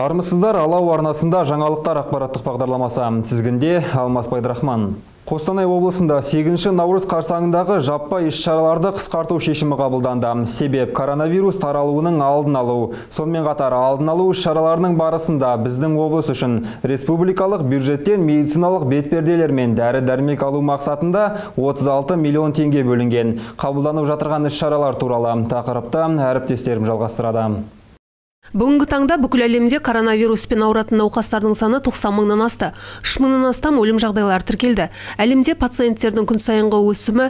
Армысыздар, Алау арнасында жаңалықтар ақпараттық бағдарламасы тізгінде Алмас Пайдырахман. Қостанай облысында 8 наурыз қарсаңындағы жаппай іс-шараларды қысқарту шешімі қабылданды. Себеп коронавирус таралуының алдын алу. Сонымен қатар алдын алу іс-шараларының барысында біздің облыс үшін республикалық бюджеттен медициналық бетперделер мен дәрі-дәрмек алу мақсатында 36 миллион теңге бөлінген. Қабылданып жатырған іс-шаралар туралы тақырыпта әріптестерім жалғастырады. Бүгінгі таңда бүкіл әлемде коронавируспен ауыратын науқастардың саны 90 мыңнан асты. 3 мыңнан астам өлім жағдайлары тіркелді. Әлемде пациенттердің күн сайынғы өсімі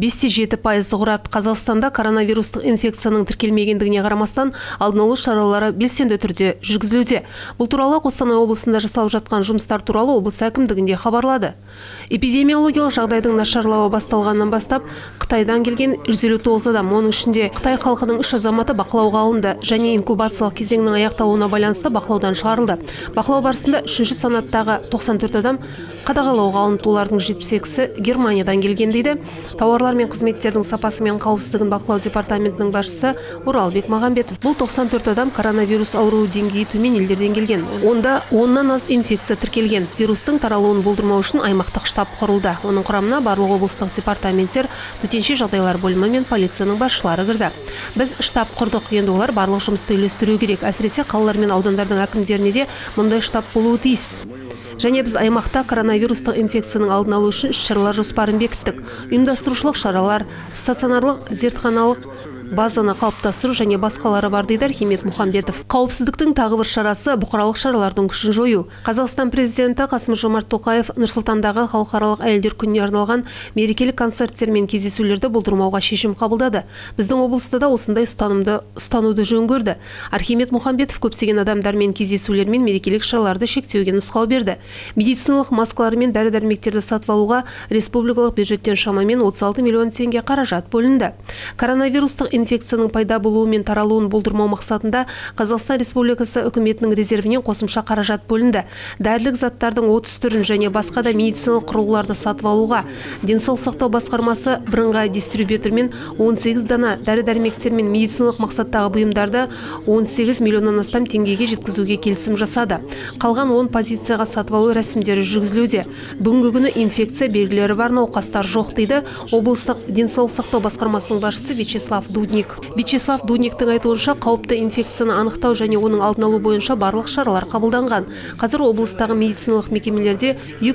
5-7% құрады. Қазақстанда коронавирустық инфекцияның тіркелмегендігіне қарамастан алдын алу шаралары белсенді түрде жүргізілуде. Бұл туралы Қостанай облысында жасалып жатқан жұмыстар туралы облыс әкімдігінде хабарлады. Эпидемиологиялық жағдайдың нашарлауы басталғаннан бастап Қытайдан келген 159 адам, оның ішінде Қытай халқының 3 азаматы бақылауға алынды және инкубациялық кезеңнің аяқталуына байланысты бақылаудан шығарылды. Бақылау барысында 3-ші санаттағы 94 адам қадағалауға алынды, олардың 72-сі Германиядан келген дейді. Тауарлар мен қызметтердің сапасы мен қауіпсіздігін бақылау департаментінің басшысы Оралбек Мағамбетов. Бұл 94 адам коронавирус ауруы деңгейі төмен елдерден келген. Онда 10-нан аз инфекция тіркелген. Вирустың таралуын болдырмау үшін аймақтық штаб құрылды. Оның құрамына барлық облыстық департаменттер, төтенше жағдайлар бөлімі мен полицияның басшылары кірді. Біз штаб құрдық, енді олар барлық жұмысты үйлестіру керек. Әсіресе қалалар мен аудандардың әкімдеріне де мұндай штаб болуы тиіс. Және біз аймақта коронавирустық инфекцияның алдын алу үшін іс-шаралар жоспарын бекіттік. Ұйымдастырушылық шаралар, стационарлық, зертханалық базаны қалыптастыру және басқалары бар дейді Архимед Мұхамбетов. Қауіпсіздіктің тағы бір шарасы бұқаралық шаралардың күшін жою. Қазақстан президенті Қасым-Жомарт Тоқаев Нұр-Сұлтандағы халықаралық әйелдер күніне арналған мерекелік концерттер мен кездесулерді болдырмауға шешім қабылдады. Біздің облыста да осындай ұстануды жөн көрді. Архимед Мұхамбетов көптеген адамдармен кездесулер мен мерекелік шараларды шектеуге нұсқау берді. Медициналық маскалар мен дәрі-дәрмектерді сатып алуға республикалық бюджеттен шамамен 36 миллион теңге қаражат бөлінді. Коронавирустық инфекцияның пайда болуы мен таралуын болдырмау мақсатында Қазақстан Республикасы үкіметінің резервінен қосымша қаражат бөлінді. Дәрілік заттардың 30 түрін және басқа да медициналық құрылғыларды сатып алуға денсаулық сақтау басқармасы бірыңғай дистрибьютормен 18 дана дәрі-дәрмектер мен медициналық мақсаттағы бұйымдарды 18 миллионнан астам теңгеге жеткізуге келісім жасады. Қалған 10 позицияға сатып алу рәсімдері жүргізілуде. Бүгінгі күні инфекция белгілері бар науқастар жоқ дейді облыстық денсаулық сақтау басқармасының басшысы Вячеслав Дудниктің айтуынша қауіпті инфекцияны анықтау және оның алдын алу бойынша барлық шаралар қабылданған. Қазір облыстағы медициналық мекемелерде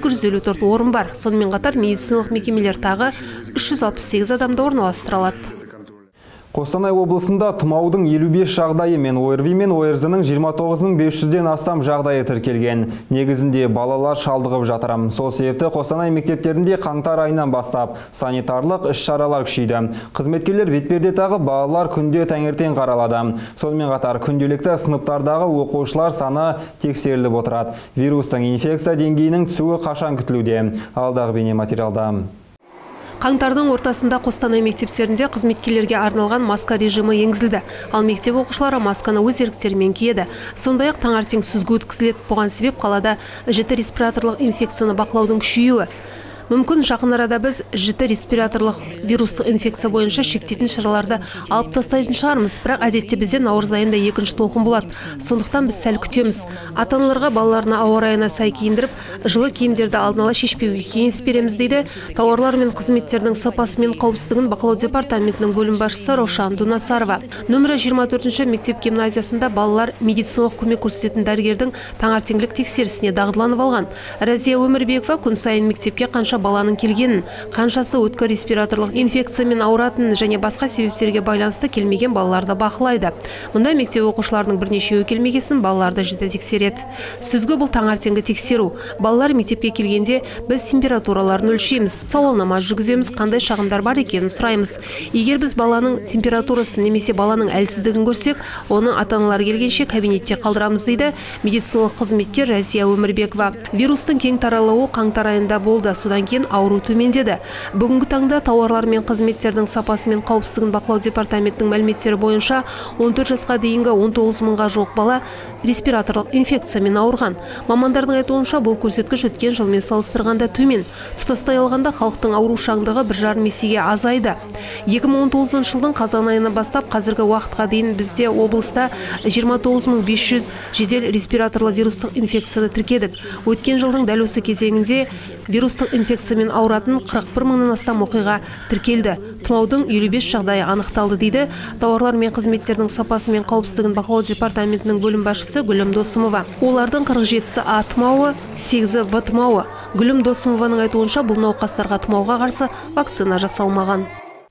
254 орын бар. Сонымен қатар медициналық мекемелер тағы 368 адамды орналастыра алады. Қостанай облысында тұмаудың 55 жағдайы мен ОРВИ мен ОРЗ-ның 29.500-ден астам жағдайы тіркелген. Негізінде балалар шалдығып жатыр. Сол себепті Қостанай мектептерінде қаңтар айынан бастап санитарлық іс-шаралар күшейді. Қызметкерлер бетперде тағып балалар күнде таңертең қаралады. Сонымен қатар күнделікті сыныптардағы оқушылар саны тексеріліп отырады. Вирустың инфекция деңгейінің түсуі қашан күтілуде? Алдағы бейнематериалда. Қаңтардың ортасында Қостанай мектептерінде қызметкерлерге арналған маска режимі енгізілді. Ал мектеп оқушылары масканы өз еріктерімен киеді. Сондай-ақ таңертең сүзгі өткізіледі. Бұған себеп қалада жіті респираторлық инфекцияны бақылаудың күшеюі. Мүмкін жақын арада біз жіті респираторлық вирустық инфекция бойынша шектейтін шараларды алып тастайтын шығармыз. Бірақ әдетте бізде наурыз айында екінші толқын болады. Сондықтан біз сәл күтеміз. Ата-аналарға балаларына ауа райына сай киіндіріп, жылы киімдерді алдын ала шешпеуге кеңес береміз дейді тауарлар мен қызметтердің сапасы мен қауіпсіздігін бақылау департаментінің бөлім басшысы Раушан Дунасарова. Нөмірі 24-ші мектеп гимназиясында балалар медициналық көмек көрсететін дәрігердің таңертеңгілік тексерісіне дағдыланып алған. Разия Өмірбекова күн сайын мектепке қанша баланың келгенін, қаншасы өткір респираторлық инфекциямен ауыратын және басқа себептерге байланысты келмеген балаларды бақылайды. Мұнда мектеп оқушыларының бірнешеуі келмегесін балаларды жіті тексереді. Сүзгі бұл таңертеңгі тексеру. Балалар мектепке келгенде біз температураларын өлшейміз, сауалнама жүргіземіз, қандай шағымдар бар екенін сұраймыз. Егер біз баланың температурасын немесе баланың әлсіздігін көрсек, оны ата-аналар келгенше кабинетте қалдырамыз дейді медициналық қызметкер Разия Өмірбекова. Вирустың кең таралуы қаңтар айында болды. Содан кейін ауру төмендеді. Бүгінгі таңда тауарлар мен қызметтердің сапасы мен қауіпсіздігін бақылау департаментінің мәліметтері бойынша 14 жасқа дейінгі 19 мыңға жуық бала респираторлық инфекциямен ауырған. Мамандардың айтуынша бұл көрсеткіш өткен жылмен салыстырғанда төмен. Тұтастай алғанда халықтың аурушаңдығы 1,5 есеге азайды. 2019 жылдың қазан айынан бастап қазіргі уақытқа дейін бізде облыста 29.500 жедел респираторлы вирустық инфекцияны тіркедік. Өткен жылдың дәл осы кезеңінде вирустық инфекциямен ауыратын 41 мыңнан астам оқиға тіркелді. Тұмаудың 55 жағдайы анықталды дейді тауарлар мен қызметтердің сапасы мен қауіпсіздігін бақылау департаментінің бөлім басшысы Гүлім Досымова. Олардың 47-сі А тұмауы, 8-і В тұмауы. Гүлім Досымованың айтуынша бұл науқастарға тұмауға қарсы вакцина жасалмаған.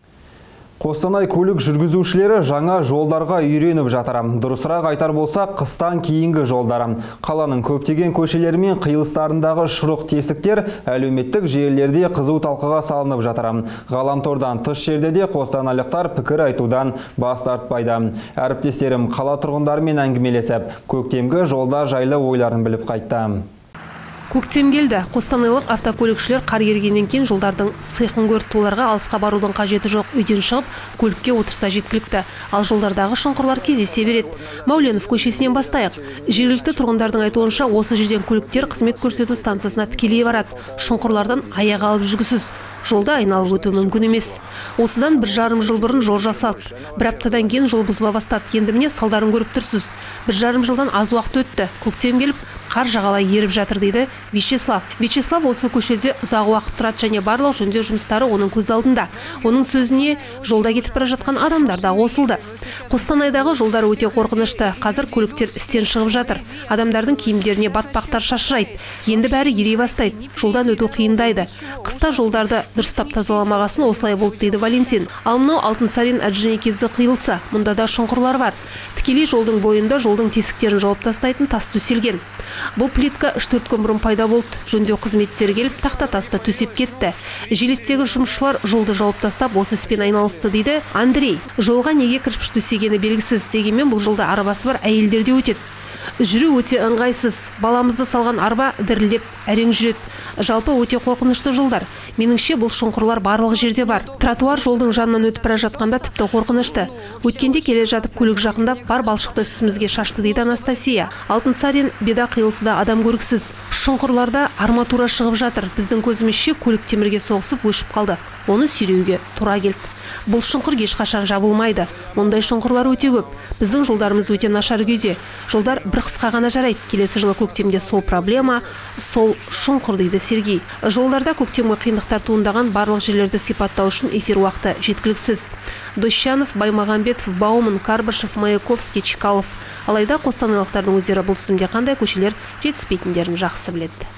Қостанай көлік жүргізушілері жаңа жолдарға үйреніп жатыр. Дұрысырақ айтар болсақ, қыстан кейінгі жолдары. Қаланың көптеген көшелері мен қиылыстарындағы шұрық тесіктер әлеуметтік желілерде қызу талқыға салынып жатыр. Ғаламтордан тыс жерде де қостанайлықтар пікір айтудан бас тартпайды. Әріптестерім қала тұрғындарымен әңгімелесіп, көктемгі жолдар жайлы ойларын біліп қайтты. Көктем келді. Қостанайлық автокөлікшілер қар ергеннен кейін жолдардың сиқын көрді. Оларға алысқа барудың қажеті жоқ, үйден шығып, көлікке отырса жеткілікті. Ал жолдардағы шұңқырлар кездесе береді. Мәуленов көшесінен бастайық. Жергілікті тұрғындардың айтуынша, осы жерден көліктер қызмет көрсету станциясына тікелей барады. Шұңқырлардан аяқ алып жүргісіз. Жолда айналып өту мүмкін емес. Осыдан 1,5 жыл бұрын жол жасалды. Бір аптадан кейін жол бұзыла бастады. Енді міне салдарын көріп тұрсыз. 1,5 жылдан аз уақыт өтті. Көктем келіп, қар жағалай еріп жатыр дейді Вячеслав. Вячеслав осы көшеде ұзақ уақыт тұрады және барлық жөндеу жұмыстары оның көз алдында. Оның сөзіне жолда кетіп бара жатқан адамдар да қосылды. Қостанайдағы жолдар өте қорқынышты. Қазір көліктер істен шығып жатыр. Адамдардың киімдеріне батпақтар шашырайды. Енді бәрі ерей бастайды. Жолдан өту қиындайды. Қыста жолдарды дұрыстап тазаламағасын осылай болды дейді Валентин. Ал мынау Алтынсарин Орджоникидзе қиылысы. Мұнда да шұңқырлар бар. Тікелей жолдың бойында жолдың тесіктерін жауып тастайтын тас төселген. Бұл плитка 3-4 күн бұрын пайда болды. Жөндеу қызметтері келіп тақта тасты төсеп кетті. Желеттегі жұмысшылар жолды жауып тастап осы іспен айналысты дейді Андрей. Жолға неге кірпіш төсегені белгісіз, дегенмен бұл жолда арбасы бар әйелдер де өтеді. Жүру өте ыңғайсыз. Баламызды салған арба дірілдеп әрең жүреді. Жалпы өте қорқынышты жолдар. Меніңше бұл шұңқырлар барлық жерде бар. Тротуар жолдың жанынан өтіп бара жатқанда тіпті қорқынышты. Өткенде келе жатып көлік жақындап бар балшықты үстімізге шашты дейді Анастасия. Алтынсарин беда қиылысында адам көріксіз. Шұңқырларда арматура шығып жатыр. Біздің көзімізше көлік темірге соғысып өшіп қалды. Оны сүйреуге тура келді. Бұл шұңқыр ешқашан жабылмайды. Мұндай шұңқырлар өте көп. Біздің жолдарымыз өте нашар күйде. Жолдар бір қысқа ғана жарайды. Келесі жылы көктемде сол проблема, сол шұңқыр дейді Сергей. Жолдарда көктемгі қиындықтар туындаған барлық жерлерді сипаттау үшін эфир уақыты жеткіліксіз. Дощанов, Баймағамбетов, Бауман, Карбашев, Маяковский, Чкалов. Алайда қостанайлықтардың өздері бұл тізімде қандай көшелер жетіспейтіндерін жақсы біледі.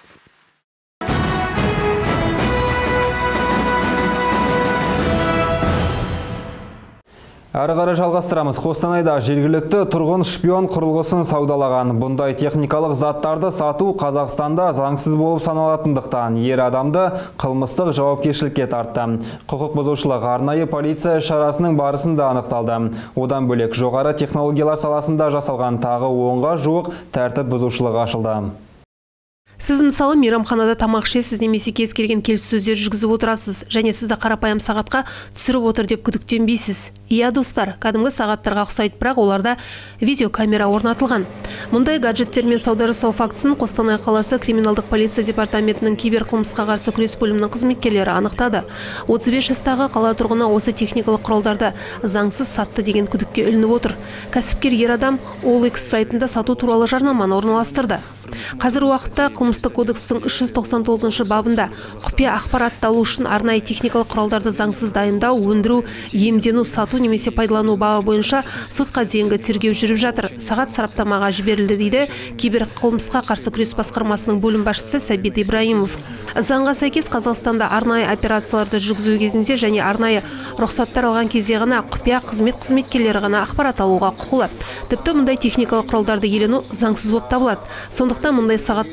Әрі қарай жалғастырамыз. Қостанайда жергілікті тұрғын шпион құрылғысын саудалаған. Бұндай техникалық заттарды сату Қазақстанда заңсыз болып саналатындықтан ер адамды қылмыстық жауапкершілікке тартты. Құқық бұзушылық арнайы полиция шарасының барысында анықталды. Одан бөлек жоғары технологиялар саласында жасалған тағы 10-ға жуық тәртіп бұзушылығы ашылды. Сіз мысалы мейрамханада тамақ ішесіз немесе кез келген келіссөздер жүргізіп отырасыз және сізді қарапайым сағатқа түсіріп отыр деп күдіктенбейсіз. Иә достар, кәдімгі сағаттарға ұқсайды, бірақ оларда видеокамера орнатылған. Мұндай гаджеттермен сауда жасау фактісін Қостанай қаласы криминалдық полиция департаментінің киберқылмысқа қарсы күрес бөлімінің қызметкерлері анықтады. 35 жастағы қала тұрғыны осы техникалық құралдарды заңсыз сатты деген күдікке ілініп отыр. Кәсіпкер ер адам OLX сайтында сату туралы жарнаманы орналастырды. Қазір уақытта қылмыстық кодекстің 399 бабында құпия ақпаратты алу үшін арнайы техникалық құралдарды заңсыз дайындау, өндіру, иемдену, сату немесе пайдалану бабы бойынша сотқа дейінгі тергеу жүріп жатыр. Сағат сараптамаға жіберілді дейді киберқылмысқа қарсы күрес басқармасының бөлім басшысы Сәбит Ибраимов. Заңға сәйкес Қазақстанда арнайы операцияларды жүргізу кезінде және арнайы рұқсаттар алған кезде ғана құпия қызметкерлері ғана ақпарат алуға құқылы. Тіпті мұндай техникалық құралдарды иелену заңсыз болып табылады. Сондықтан мұндай сағаттарды сатып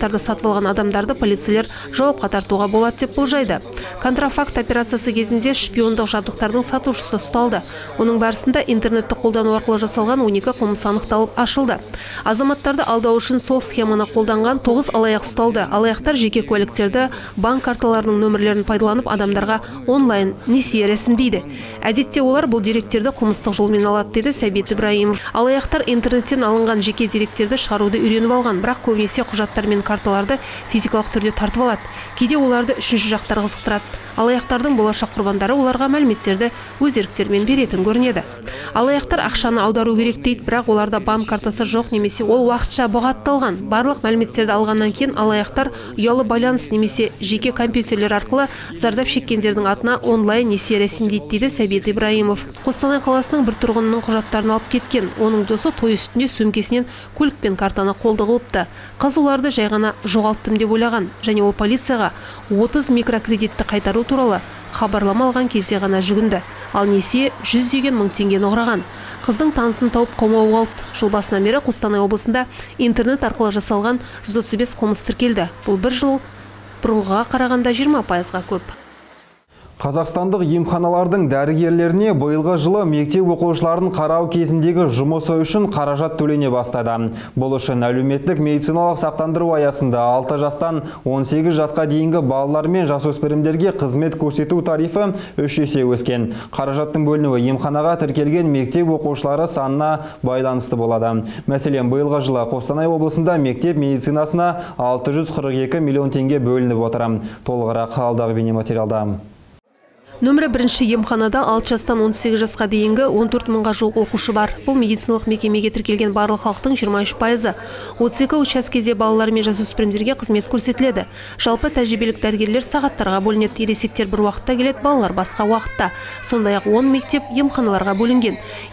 жасалған адамдарды полицейлер жауапқа тартуға болады деп болжайды. Контрафакт операциясы кезінде шпиондық жабдықтардың сатушысы ұсталды. Оның барысында интернетті қолдану арқылы жасалған 12 қылмыс анықталып ашылды. Азаматтарды алдау үшін сол схеманы қолданған 9 алаяқ ұсталды. Алаяқтар жеке куәліктерді, банк карталарының нөмірлерін пайдаланып адамдарға онлайн несие рәсімдейді. Әдетте олар бұл деректерді қылмыстық жолмен алады, деді Сәбит Ибраимов. Алаяқтар интернеттен алынған жеке деректерді шығаруды үйреніп алған, бірақ көбінесе құжаттар мен карталарды физикалық түрде тартып алады. Кейде оларды үшінші жақтар қызықтырады. Алаяқтардың болашақ құрбандары оларға мәліметтерді өз еріктерімен беретін көрінеді. Алаяқтар ақшаны аудару керек дейді, бірақ оларда банк картасы жоқ немесе ол уақытша бұғатталған. Барлық мәліметтерді алғаннан кейін алаяқтар ұялы байланыс немесе жеке компьютерлер арқылы зардап шеккендердің атына онлайн несие рәсімдейді, дейді Сәбит Ибраимов. Қостанай қаласының бір тұрғынының құжаттарын алып кеткен. Оның досы той үстінде сөмкесінен көлік пен картаны қолды қылыпты. Қыз оларды жай ғана жоғалттым деп ойлаған және ол полицияға 30 микрокредитті қайтару туралы хабарлама алған кезде ғана жүгінді. Ал несие 100 мың теңгені құраған. Қыздың танысын тауып қамауға алды. Жыл басынан бері Қостанай облысында интернет арқылы жасалған 135 қылмыс тіркелді. Бұл бір жыл бұрынғыға қарағанда 20%-ға көп. Қазақстандық емханалардың дәрігерлеріне биылғы жылы мектеп оқушыларын қарау кезіндегі жұмысы үшін қаражат төлене бастады. Бұл үшін әлеуметтік медициналық сақтандыру аясында 6 жастан 18 жасқа дейінгі балалар мен жасөспірімдерге қызмет көрсету тарифі 3 есе өскен. Қаражаттың бөлінуі емханаға тіркелген мектеп оқушылары санына байланысты болады. Мәселен, биылғы жылы Қостанай облысында мектеп медицинасына 642 миллион теңге бөлініп отыр. Толығырақ алдағы бейнематериалда. Нөмірі бірінші емханада 6 жастан 18 жасқа дейінгі 14 мыңға жуық оқушы бар. Бұл медициналық мекемеге тіркелген барлық халықтың 23%. 32 учаскеде балалар мен жасөспірімдерге қызмет көрсетіледі. Жалпы тәжірибелік дәрігерлер сағаттарға бөлінеді. Ересектер бір уақытта келеді, балалар басқа уақытта. Сондай-ақ 10 мектеп емханаларға бөлінген.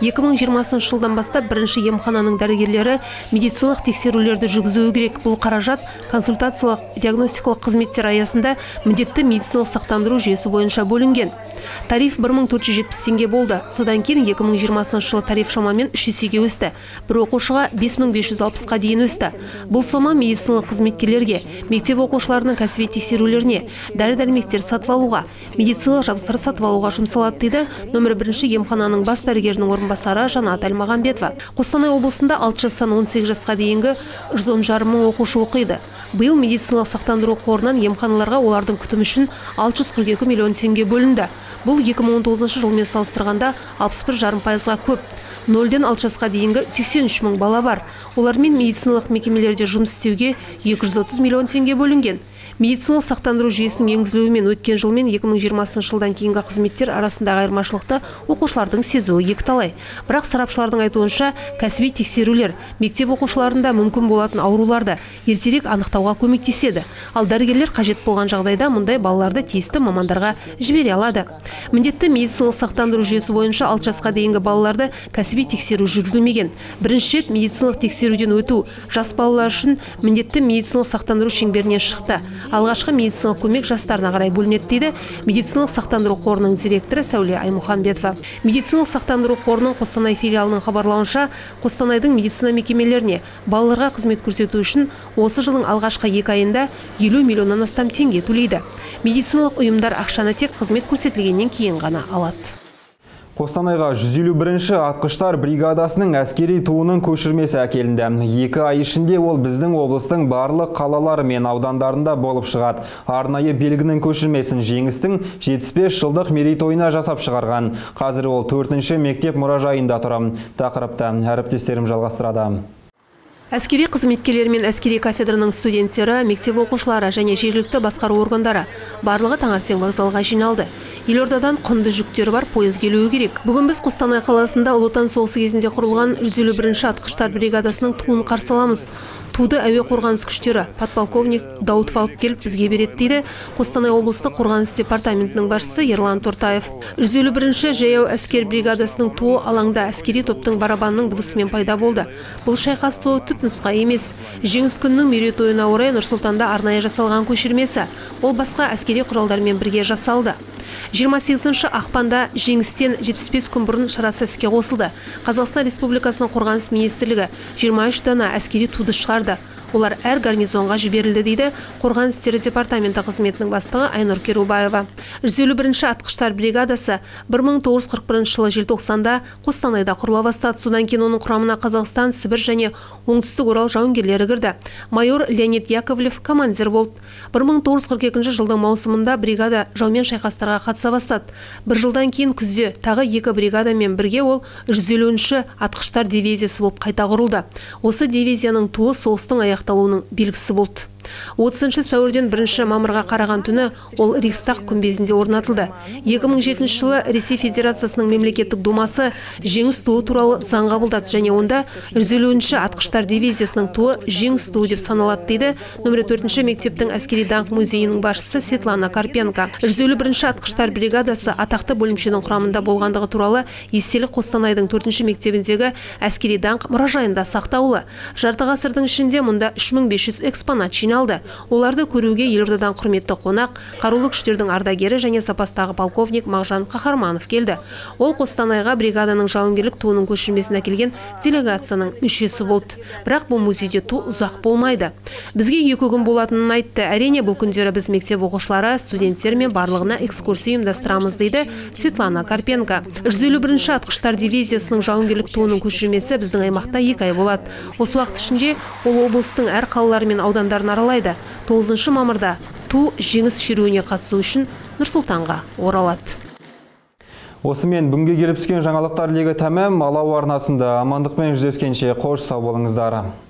2020 жылдан бастап бірінші емхананың дәрігерлері медициналық тексерулерді жүргізуі керек. Бұл қаражат консультациялық диагностикалық қызметтер аясында міндетті медициналық сақтандыру жүйесі бойынша бөлінген. Тариф 1470 теңге болды. Содан кейін 2020 жылы тариф шамамен 3 есеге өсті. Бір оқушыға 5560-қа дейін өсті. Бұл сома медициналық қызметкерлерге, мектеп оқушыларының кәсіби тексерулеріне, дәрі-дәрмектер сатып алуға, медициналық жабдықтар сатып алуға жұмсалады, дейді нөмірі бірінші емхананың бас дәрігерінің орынбасары Жанат Әлмағанбетова. Қостанай облысында 6 жастан 18 жасқа дейінгі 110,5 мың оқушы оқиды. Биыл медициналық сақтандыру қорынан емханаларға олардың күтімі үшін 642 миллион теңге бөлінді. Бұл 2019 жылмен салыстырғанда 61,5%-ға көп. 0-ден 6 жасқа дейінгі 83 мың бала бар. Олармен медициналық мекемелерде жұмыс істеуге 230 миллион теңге бөлінген. Медициналық сақтандыру жүйесінің енгізілуімен өткен жыл мен 2020 жылдан кейінгі қызметтер арасындағы айырмашылықты оқушылардың сезуі екіталай. Бірақ сарапшылардың айтуынша, кәсіби тексерулер мектеп оқушыларында мүмкін болатын ауруларды ертерек анықтауға көмектеседі. Ал дәрігерлер қажет болған жағдайда мұндай балаларды тиісті мамандарға жібере алады. Міндетті медициналық сақтандыру жүйесі бойынша 6 жасқа дейінгі балаларды кәсіби тексеру жүргізілмеген. Бірінші рет медициналық тексеруден өту жас балалар үшін міндетті медициналық сақтандыру шеңберінен шықты. Алғашқы медициналық көмек жастарына қарай бөлінеді, дейді медициналық сақтандыру қорының директоры Сәуле Аймұхамбетова. Медициналық сақтандыру қорының Қостанай филиалының хабарлауынша, Қостанайдың медицина мекемелеріне балаларға қызмет көрсету үшін осы жылдың алғашқы 2 айында 50 миллионнан астам теңге төлейді. Медициналық ұйымдар ақшаны тек қызмет көрсетілгеннен кейін ғана алады. Қостанайға 151-ші атқыштар бригадасының әскери туының көшірмесі әкелінді. 2 ай ішінде ол біздің облыстың барлық қалалары мен аудандарында болып шығады. Арнайы белгінің көшірмесін жеңістің 75 жылдық мерейтойына жасап шығарған. Қазір ол 4-ші мектеп мұражайында тұр. Тақырыпты әріптестерім жалғастырады. Әскери қызметкерлер мен әскери кафедраның студенттері, мектеп оқушылары және жергілікті басқару органдары барлығы таңертең вокзалға жиналды. Елордадан құнды жүктері бар пойыз келуі керек. Бүгін біз Қостанай қаласында Ұлы Отан соғысы кезінде құрылған 151-ші атқыштар бригадасының туын қарсы аламыз. Туды әуе қорғаныс күштері подполковник Даутов алып келіп бізге береді, дейді Қостанай облыстық қорғаныс департаментінің басшысы Ерлан Тортаев. 151-ші жаяу әскер бригадасының туы алаңда әскери топтың барабанның дыбысымен пайда болды. Бұл шайқас туы түпнұсқа емес. Жеңіс күнінің мерейтойына орай Нұр-Сұлтанда арнайы жасалған көшірмесі. Ол басқа әскери құралдармен бірге жасалды. 28 ақпанда жеңістен 75 күн бұрын шарасы іске қосылды. Қазақстан Республикасының қорғаныс министрлігі 23 дана әскери туды шығарды. Олар әр гарнизонға жіберілді дейді Қорғаныс істері департаменті қызметінің бастығы Айнұр Керубаева. 151-ші атқыштар бригадасы 1941 жылы желтоқсанда Қостанайда құрыла бастады. Содан кейін оның құрамына Қазақстан, Сібір және Оңтүстік Орал жауынгерлері кірді. Майор Леонид Яковлев командир болды. 1942 жылдың маусымында бригада жаумен шайқастарға қатыса бастады. Бір жылдан кейін күзде тағы 2 бригадамен бірге ол 150-ші атқыштар дивизиясы болып қайта құрылды. Осы дивизияның туы соғыстың аяқталуының белгісі болды. 30 сәуірден 1 мамырға қараған түні ол Рейхстаг күмбезінде орнатылды. 2007 жылы Ресей Федерациясының мемлекеттік думасы жеңіс туы туралы заң қабылдады және онда 150-ші атқыштар дивизиясының туы жеңіс туы деп саналады дейді нөмірі 4-ші мектептің әскери даңқ музейінің басшысы Светлана Карпенко. 151-ші атқыштар бригадасы атақты бөлімшенің құрамында болғандығы туралы естелік Қостанайдың 4-ші мектебіндегі әскери даңқ мұражайында сақтаулы. Жарты ғасырдың ішінде мұнда 3500 экспонат жиналды. Оларды көруге елордадан құрметті қонақ, қарулы күштердің ардагері және запастағы полковник Мағжан Қахарманов келді. Ол Қостанайға бригаданың жауынгерлік туының көшірмесін әкелген делегацияның мүшесі болды. Бірақ бұл музейде ту ұзақ болмайды. Бізге 2 күн болатынын айтты. Әрине, бұл күндері біз мектеп оқушылары, студенттер мен барлығына экскурсия ұйымдастырамыз дейді Светлана Карпенко. 151-ші атқыштар дивизиясының жауынгерлік туының көшірмесі біздің аймақта 2 ай болады. Осы уақыт ішінде ол облыстың әр қалалары мен аудандарын аралайды. 9 мамырда ту жеңіс шеруіне қатысу үшін Нұр-Сұлтанға оралады. Осымен бүгінге келіп түскен жаңалықтар легі тәмам. Алау арнасында амандықпен жүздескенше қош сау болыңыздар.